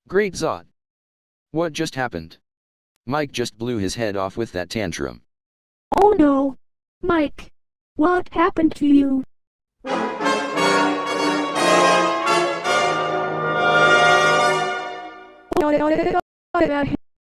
Great Zod. What just happened? Mike just blew his head off with that tantrum. Oh no! Mike! What happened to you?